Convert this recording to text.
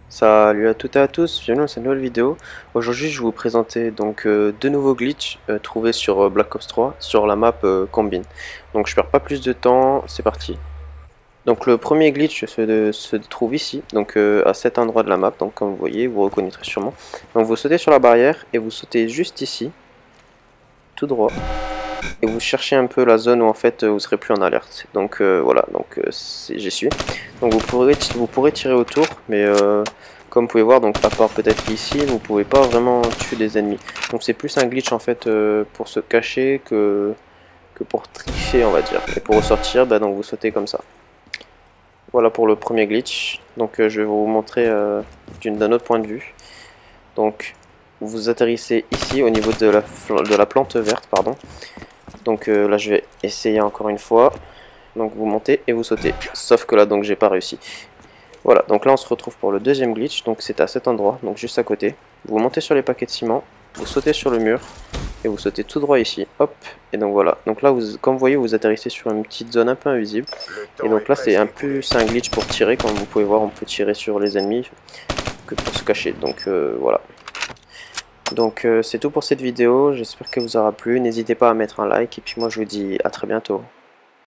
Salut à toutes et à tous, bienvenue dans cette nouvelle vidéo. Aujourd'hui je vais vous présenter donc deux nouveaux glitches trouvés sur Black Ops 3 sur la map Combine. Donc je perds pas plus de temps, c'est parti. Donc le premier glitch se trouve ici, donc à cet endroit de la map, donc comme vous voyez, vous reconnaîtrez sûrement. Donc vous sautez sur la barrière et vous sautez juste ici, tout droit. Et vous cherchez un peu la zone où en fait vous serez plus en alerte. Donc voilà, donc j'y suis. Donc vous pourrez tirer autour, mais comme vous pouvez voir, donc à part peut-être ici, vous pouvez pas vraiment tuer des ennemis. Donc c'est plus un glitch en fait pour se cacher que pour tricher, on va dire. Et pour ressortir, bah, donc vous sautez comme ça. Voilà pour le premier glitch. Donc je vais vous montrer d'un autre point de vue. Donc vous atterrissez ici au niveau de la plante verte, pardon. Donc là je vais essayer encore une fois. Donc vous montez et vous sautez. Sauf que là donc j'ai pas réussi. Voilà, donc là on se retrouve pour le deuxième glitch. Donc c'est à cet endroit, donc juste à côté. Vous montez sur les paquets de ciment, vous sautez sur le mur et vous sautez tout droit ici. Hop, et donc voilà. Donc là comme vous voyez vous atterrissez sur une petite zone un peu invisible. Et donc là c'est un glitch pour tirer. Comme vous pouvez voir on peut tirer sur les ennemis que pour se cacher. Donc voilà. Donc c'est tout pour cette vidéo, j'espère qu'elle vous aura plu, n'hésitez pas à mettre un like et puis moi je vous dis à très bientôt.